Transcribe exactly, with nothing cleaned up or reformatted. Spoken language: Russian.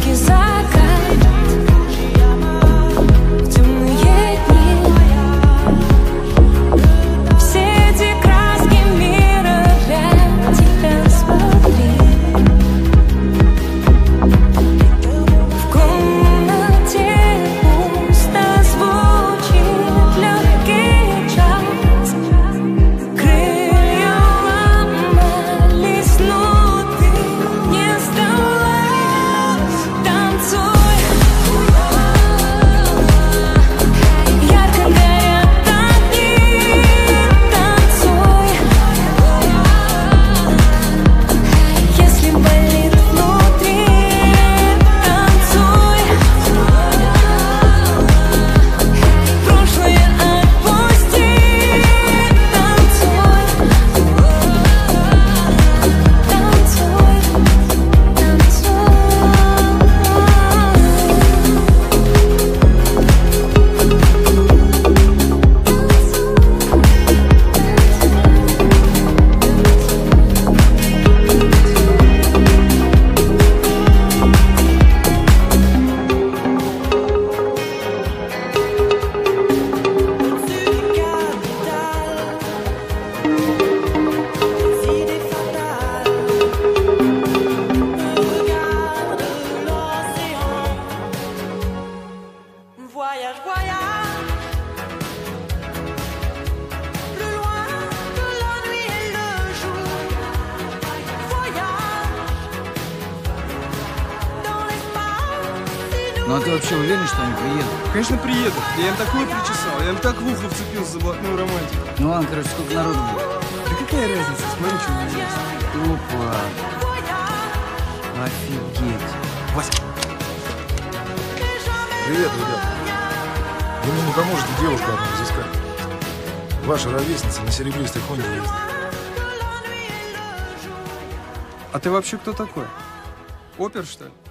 яркий закат, в темные дни. Все эти краски мира для тебя смотри. В комнате пусто звучит легкий джаз. Крылья ломались, но ты не сдалась. Танцуй, ярко горят огни. Танцуй, если болит внутри. Танцуй, прошлое отпусти. Танцуй, voyage, voyage, plus loin que la nuit et le jour. Voyage dans l'espace. Ну а ты вообще уверен, что они приедут? Конечно, приедут. Я им такое причесал, я им так в ухо вцепился за блатную романтику. Ну ладно, короче, сколько народу будет? Да какая разница, смотри, что у меня есть. Опа! Офигеть! Вася, Привет, ребят. Вы мне не поможете девушку одну изыскать. Ваша ровесница на серебристой Хонде ездит. а ты вообще кто такой? Опер, что ли?